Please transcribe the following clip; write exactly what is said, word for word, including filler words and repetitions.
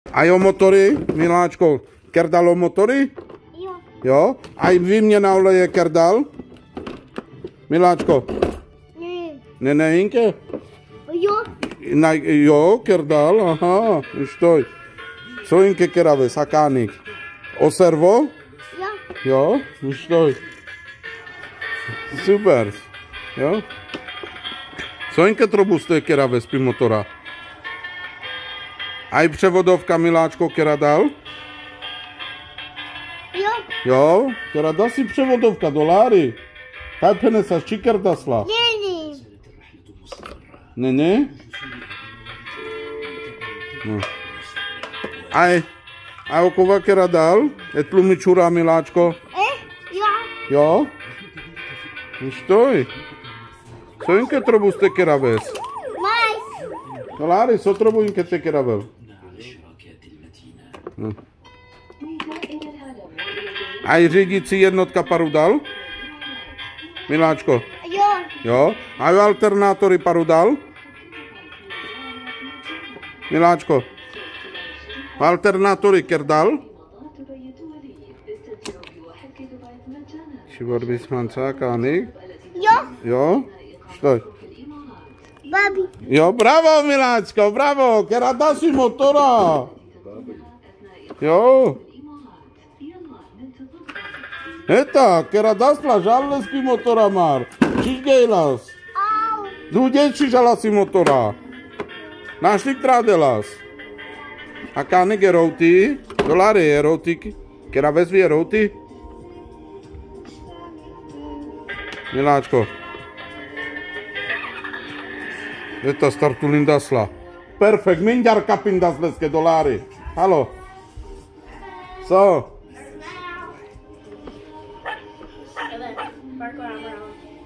A jo motory, miláčko, kerdalo motory? Jo. Jo? A výměna oleje kerdal? Miláčko? Ne. Ne, ne, Inke? Jo. Na, jo, kerdal, aha, už to. Co Inke kerave, sakánik? O servo? Jo. Jo, už to. Super, jo? Co Inke trobustuje kerave z motora? A i převodovka, miláčko, která dal? Jo. Jo, která dá si převodovka, doláry. Taj penesaš, či kerdasla? Ne, Ne, ne. ne? No. Aj, a okova která dal? Je tlumičura, miláčko? E? Jo. Jo? Už toj. Co Inke trobuste keraves? Mais. Doláry, co trobu Inke te keravel? Hm. A i řídící jednotka paru dal? Miláčko? Jo. Jo? A jo alternátory paru dal? Miláčko? Alternátory kerdal? Šibor vysmancákánik? Jo. Jo? Štoj? Babi. Jo, bravo Miláčko, bravo, která dá si motora. Jo. Eta, která dá sla žálesky motora mar. Čiž gejlas? Au. Důděj či žala si motora. Našli trádelas. A kánek je routy, doláry je routy, která vezví je routy. Miláčko. Eta startulin dasla. Perfekt, minďar kapin dasleske doláry. Halo. Co? Marco, I'm wrong.